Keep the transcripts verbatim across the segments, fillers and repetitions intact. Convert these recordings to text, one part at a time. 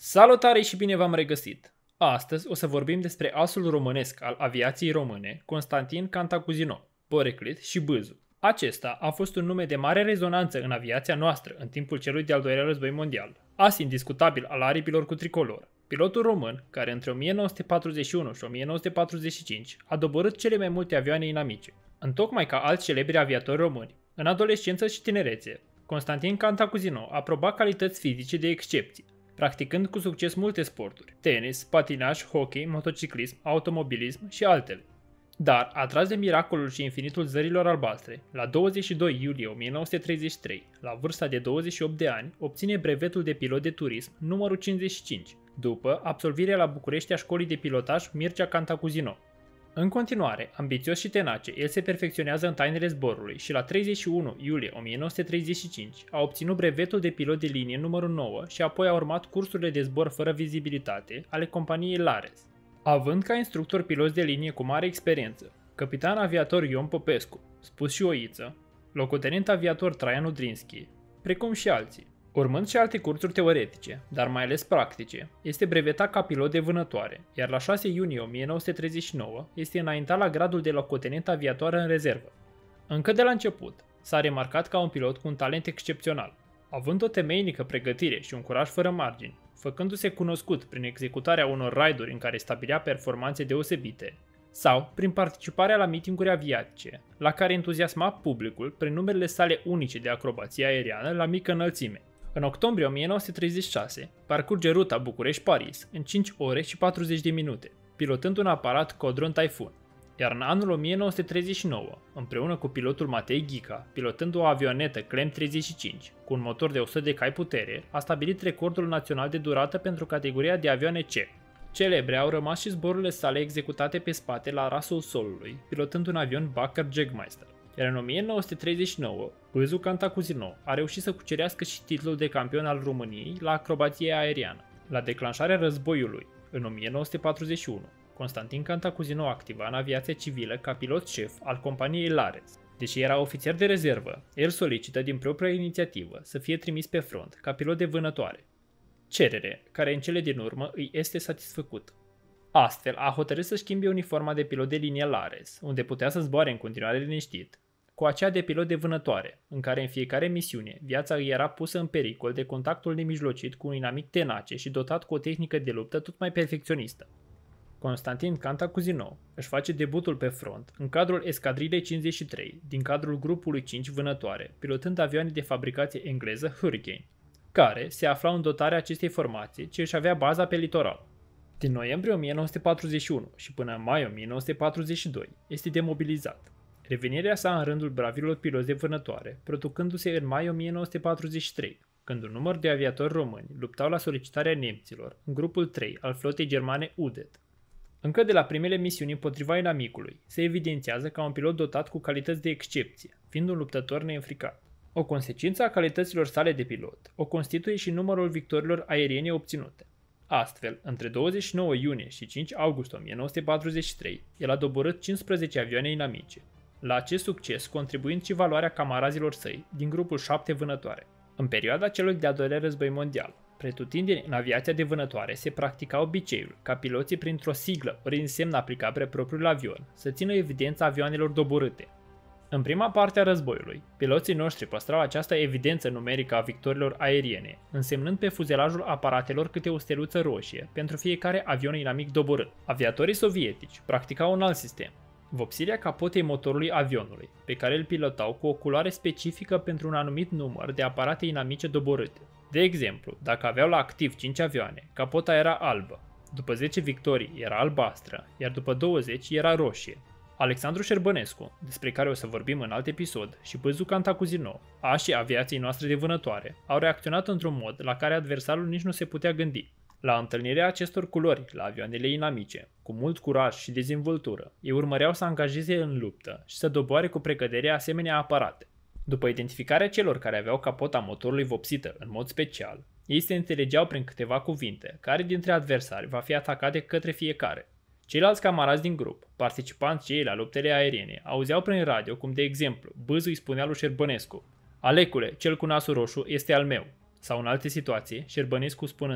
Salutare și bine v-am regăsit! Astăzi o să vorbim despre asul românesc al aviației române, Constantin Cantacuzino, Poreclit și Bâzu. Acesta a fost un nume de mare rezonanță în aviația noastră în timpul celui de-al doilea război mondial. As indiscutabil al aripilor cu tricolor. Pilotul român, care între o mie nouă sute patruzeci și unu și o mie nouă sute patruzeci și cinci a doborât cele mai multe avioane inamice. Întocmai ca alți celebri aviatori români, în adolescență și tinerețe, Constantin Cantacuzino a probat calități fizice de excepție, practicând cu succes multe sporturi: tenis, patinaj, hockey, motociclism, automobilism și altele. Dar, atras de miracolul și infinitul zărilor albastre, la douăzeci și doi iulie o mie nouă sute treizeci și trei, la vârsta de douăzeci și opt de ani, obține brevetul de pilot de turism numărul cincizeci și cinci, după absolvirea la București a școlii de pilotaj Mircea Cantacuzino. În continuare, ambițios și tenace, el se perfecționează în tainele zborului și la treizeci și unu iulie o mie nouă sute treizeci și cinci a obținut brevetul de pilot de linie numărul nouă și apoi a urmat cursurile de zbor fără vizibilitate ale companiei Lares. Având ca instructor piloți de linie cu mare experiență, capitan aviator Ion Popescu, spus și Oiță, locotenent aviator Traian Udrinski, precum și alții. Urmând și alte cursuri teoretice, dar mai ales practice, este brevetat ca pilot de vânătoare, iar la șase iunie o mie nouă sute treizeci și nouă este înaintat la gradul de locotenent aviator în rezervă. Încă de la început, s-a remarcat ca un pilot cu un talent excepțional, având o temeinică pregătire și un curaj fără margini, făcându-se cunoscut prin executarea unor raiduri în care stabilea performanțe deosebite, sau prin participarea la mitinguri aviatice, la care entuziasma publicul prin numerele sale unice de acrobație aeriană la mică înălțime. În octombrie o mie nouă sute treizeci și șase, parcurge ruta București-Paris în cinci ore și patruzeci de minute, pilotând un aparat Codron Typhoon. Iar în anul o mie nouă sute treizeci și nouă, împreună cu pilotul Matei Ghica, pilotând o avionetă Clem treizeci și cinci, cu un motor de o sută de cai putere, a stabilit recordul național de durată pentru categoria de avioane C. Celebre au rămas și zborurile sale executate pe spate la rasul solului, pilotând un avion Bacher Jagdmeister. Iar în o mie nouă sute treizeci și nouă, Bâzu Cantacuzino a reușit să cucerească și titlul de campion al României la acrobație aeriană. La declanșarea războiului, în o mie nouă sute patruzeci și unu, Constantin Cantacuzino activa în aviația civilă ca pilot șef al companiei Lares. Deși era ofițer de rezervă, el solicită din propria inițiativă să fie trimis pe front ca pilot de vânătoare. Cerere care în cele din urmă îi este satisfăcută. Astfel, a hotărât să schimbe uniforma de pilot de linie Lares, unde putea să zboare în continuare liniștit, cu aceea de pilot de vânătoare, în care în fiecare misiune viața îi era pusă în pericol de contactul nemijlocit cu un inamic tenace și dotat cu o tehnică de luptă tot mai perfecționistă. Constantin Cantacuzino își face debutul pe front în cadrul Escadrilei cincizeci și trei din cadrul grupului cinci vânătoare, pilotând avioane de fabricație engleză Hurricane, care se aflau în dotarea acestei formații ce își avea baza pe litoral. Din noiembrie o mie nouă sute patruzeci și unu și până în mai o mie nouă sute patruzeci și doi este demobilizat. Revenirea sa în rândul bravilor piloți de vânătoare, producându-se în mai o mie nouă sute patruzeci și trei, când un număr de aviatori români luptau la solicitarea nemților în grupul trei al flotei germane U D E T. Încă de la primele misiuni împotriva inamicului, se evidențiază ca un pilot dotat cu calități de excepție, fiind un luptător neînfricat. O consecință a calităților sale de pilot o constituie și numărul victoriilor aeriene obținute. Astfel, între douăzeci și nouă iunie și cinci august o mie nouă sute patruzeci și trei, el a doborât cincisprezece avioane inamice, la acest succes contribuind și valoarea camarazilor săi din grupul șapte vânătoare. În perioada celui de-al doilea război mondial, pretutindeni în aviația de vânătoare se practica obiceiul ca piloții printr-o siglă ori în semn aplicabil propriul avion să țină evidența avioanelor doborâte. În prima parte a războiului, piloții noștri păstrau această evidență numerică a victoriilor aeriene, însemnând pe fuzelajul aparatelor câte o steluță roșie pentru fiecare avion inamic doborât. Aviatorii sovietici practicau un alt sistem: vopsirea capotei motorului avionului, pe care îl pilotau cu o culoare specifică pentru un anumit număr de aparate inamice doborâte. De exemplu, dacă aveau la activ cinci avioane, capota era albă, după zece victorii era albastră, iar după douăzeci era roșie. Alexandru Șerbănescu, despre care o să vorbim în alt episod, și Bâzu Cantacuzino, așii aviației noastre de vânătoare, au reacționat într-un mod la care adversarul nici nu se putea gândi. La întâlnirea acestor culori la avioanele inamice, cu mult curaj și dezvoltură, ei urmăreau să angajeze în luptă și să doboare cu precădere asemenea aparate. După identificarea celor care aveau capota motorului vopsită în mod special, ei se înțelegeau prin câteva cuvinte care dintre adversari va fi atacat de către fiecare. Ceilalți camarazi din grup, participanți cei la luptele aeriene, auzeau prin radio cum, de exemplu, Bâzu îi spunea lui Șerbănescu: "Alecule, cel cu nasul roșu este al meu", sau în alte situații, Șerbănescu spunând: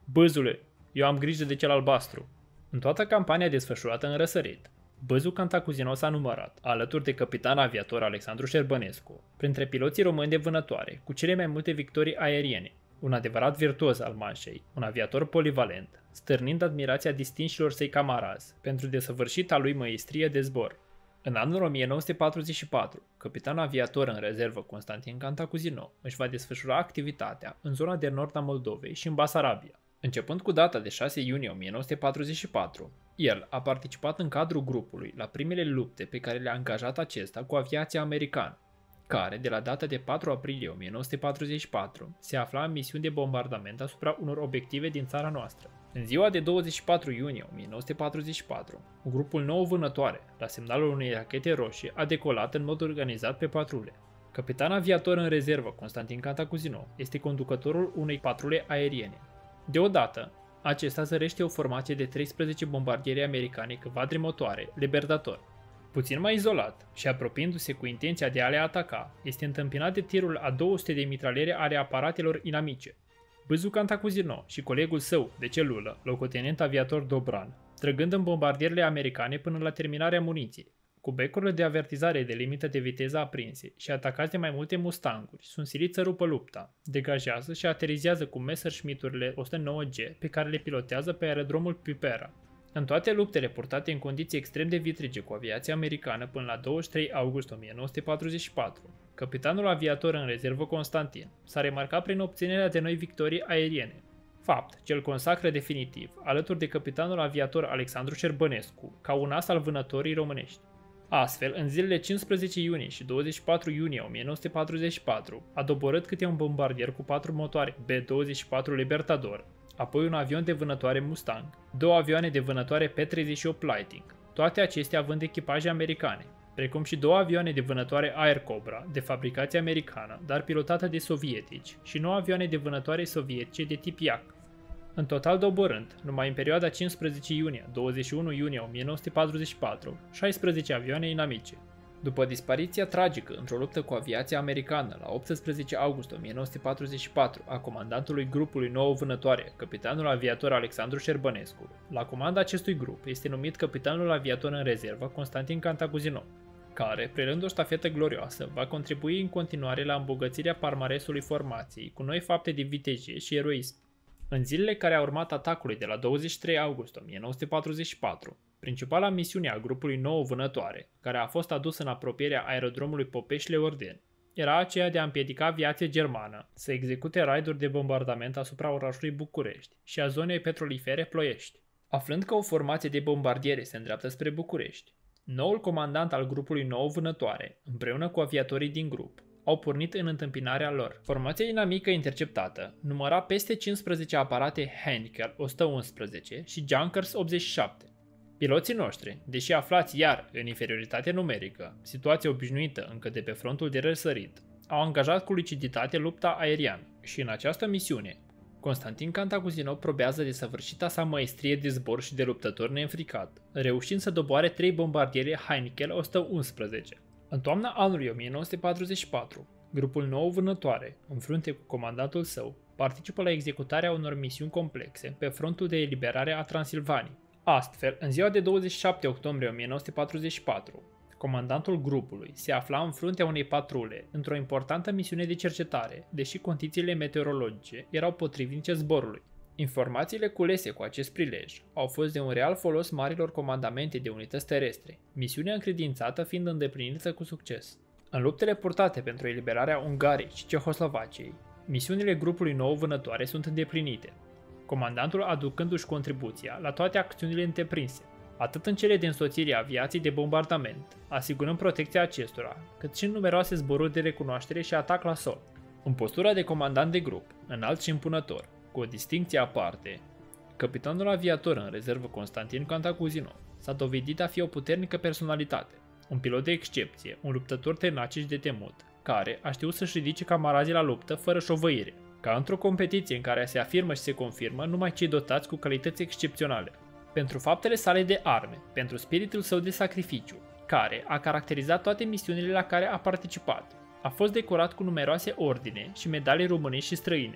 Băzule, eu am grijă de cel albastru. În toată campania desfășurată în răsărit, Băzu Cantacuzino s-a numărat, alături de capitan aviator Alexandru Șerbănescu, printre piloții români de vânătoare, cu cele mai multe victorii aeriene, un adevărat virtuos al manșei, un aviator polivalent, stârnind admirația distinșilor săi camarazi pentru desăvârșita lui măestrie de zbor. În anul o mie nouă sute patruzeci și patru, capitanul aviator în rezervă Constantin Cantacuzino își va desfășura activitatea în zona de nord a Moldovei și în Basarabia. Începând cu data de șase iunie o mie nouă sute patruzeci și patru, el a participat în cadrul grupului la primele lupte pe care le-a angajat acesta cu aviația americană, care, de la data de patru aprilie o mie nouă sute patruzeci și patru, se afla în misiuni de bombardament asupra unor obiective din țara noastră. În ziua de douăzeci și patru iunie o mie nouă sute patruzeci și patru, grupul nou vânătoare, la semnalul unei rachete roșii, a decolat în mod organizat pe patrule. Capitan aviator în rezervă Constantin Cantacuzino este conducătorul unei patrule aeriene. Deodată, acesta zărește o formație de treisprezece bombardieri americani cu quadrimotoare, Libertador. Puțin mai izolat și apropiindu-se cu intenția de a le ataca, este întâmpinat de tirul a două sute de mitraliere ale aparatelor inamice. Băzu Cantacuzino și colegul său de celulă, locotenent aviator Dobran, trăgând în bombardierele americane până la terminarea muniției. Cu becurile de avertizare de limită de viteză aprinse și atacați de mai multe Mustanguri, sunt siliți să rupă lupta, degajează și aterizează cu Messerschmitt-urile o sută nouă G pe care le pilotează pe aerodromul Pipera. În toate luptele purtate în condiții extrem de vitrige cu aviația americană până la douăzeci și trei august o mie nouă sute patruzeci și patru, capitanul aviator în rezervă Constantin s-a remarcat prin obținerea de noi victorii aeriene, fapt ce îl consacră definitiv, alături de capitanul aviator Alexandru Șerbănescu, ca un as al vânătorii românești. Astfel, în zilele cincisprezece iunie și douăzeci și patru iunie o mie nouă sute patruzeci și patru, a doborât câte un bombardier cu patru motoare B douăzeci și patru Libertador, apoi un avion de vânătoare Mustang, două avioane de vânătoare P treizeci și opt Lightning, toate acestea având echipaje americane, precum și două avioane de vânătoare Air Cobra, de fabricație americană, dar pilotată de sovietici, și nouă avioane de vânătoare sovietice de tip Yak. În total doborând, numai în perioada cincisprezece iunie - douăzeci și unu iunie o mie nouă sute patruzeci și patru, șaisprezece avioane inamice. După dispariția tragică într-o luptă cu aviația americană la optsprezece august o mie nouă sute patruzeci și patru a comandantului grupului nouă vânătoare, capitanul aviator Alexandru Șerbănescu, la comanda acestui grup este numit capitanul aviator în rezervă Constantin Cantacuzino, care, prelând o ștafetă glorioasă, va contribui în continuare la îmbogățirea palmaresului formației cu noi fapte de vitezie și eroism. În zilele care au urmat atacului de la douăzeci și trei august o mie nouă sute patruzeci și patru, principala misiune a grupului nouă vânătoare, care a fost adusă în apropierea aerodromului Popeș-Leorden, era aceea de a împiedica aviația germană să execute raiduri de bombardament asupra orașului București și a zonei petrolifere Ploiești. Aflând că o formație de bombardiere se îndreaptă spre București, noul comandant al grupului nouă vânătoare, împreună cu aviatorii din grup, au pornit în întâmpinarea lor. Formația inamică interceptată număra peste cincisprezece aparate Heinkel o sută unsprezece și Junkers optzeci și șapte. Piloții noștri, deși aflați iar în inferioritate numerică, situație obișnuită încă de pe frontul de răsărit, au angajat cu luciditate lupta aeriană și în această misiune, Constantin Cantacuzino probează desăvârșita sa maestrie de zbor și de luptător neînfricat, reușind să doboare trei bombardiere Heinkel o sută unsprezece. În toamna anului o mie nouă sute patruzeci și patru, grupul nouă vânătoare, în frunte cu comandantul său, participă la executarea unor misiuni complexe pe frontul de eliberare a Transilvaniei. Astfel, în ziua de douăzeci și șapte octombrie o mie nouă sute patruzeci și patru, comandantul grupului se afla în fruntea unei patrule într-o importantă misiune de cercetare, deși condițiile meteorologice erau potrivnice zborului. Informațiile culese cu acest prilej au fost de un real folos marilor comandamente de unități terestre, misiunea încredințată fiind îndeplinită cu succes. În luptele purtate pentru eliberarea Ungariei și Cehoslovaciei, misiunile grupului nouă vânătoare sunt îndeplinite, comandantul aducându-și contribuția la toate acțiunile întreprinse, atât în cele de însoțire a aviației de bombardament, asigurând protecția acestora, cât și în numeroase zboruri de recunoaștere și atac la sol. În postura de comandant de grup, înalt și impunător, cu o distincție aparte, capitanul aviator în rezervă Constantin Cantacuzino s-a dovedit a fi o puternică personalitate, un pilot de excepție, un luptător tenace și de temut, care a știut să-și ridice camarazii la luptă fără șovăire, ca într-o competiție în care se afirmă și se confirmă numai cei dotați cu calități excepționale. Pentru faptele sale de arme, pentru spiritul său de sacrificiu, care a caracterizat toate misiunile la care a participat, a fost decorat cu numeroase ordine și medalii românești și străine.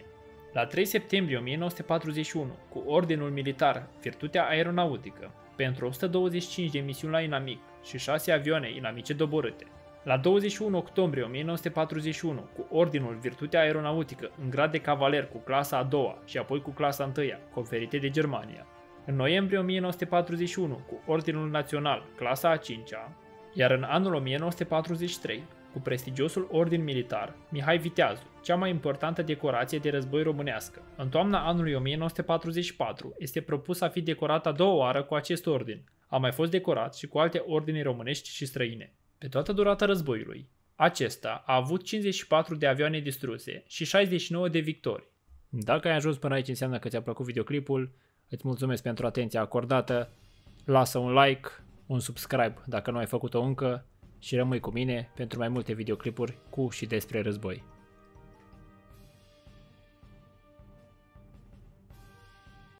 La trei septembrie o mie nouă sute patruzeci și unu, cu Ordinul Militar Virtutea Aeronautică, pentru o sută douăzeci și cinci de misiuni la inamic și șase avioane inamice doborâte. La douăzeci și unu octombrie o mie nouă sute patruzeci și unu, cu Ordinul Virtutea Aeronautică în grad de cavaler cu clasa a doua și apoi cu clasa întâia, conferite de Germania. În noiembrie o mie nouă sute patruzeci și unu, cu Ordinul Național, clasa a cincea, iar în anul o mie nouă sute patruzeci și trei, cu prestigiosul Ordin Militar Mihai Viteazu, cea mai importantă decorație de război românească. În toamna anului o mie nouă sute patruzeci și patru este propus a fi decorat a doua oară cu acest ordin. A mai fost decorat și cu alte ordine românești și străine. Pe toată durata războiului, acesta a avut cincizeci și patru de avioane distruse și șaizeci și nouă de victorii. Dacă ai ajuns până aici, înseamnă că ți-a plăcut videoclipul. Îți mulțumesc pentru atenția acordată. Lasă un like, un subscribe dacă nu ai făcut-o încă și rămâi cu mine pentru mai multe videoclipuri cu și despre război.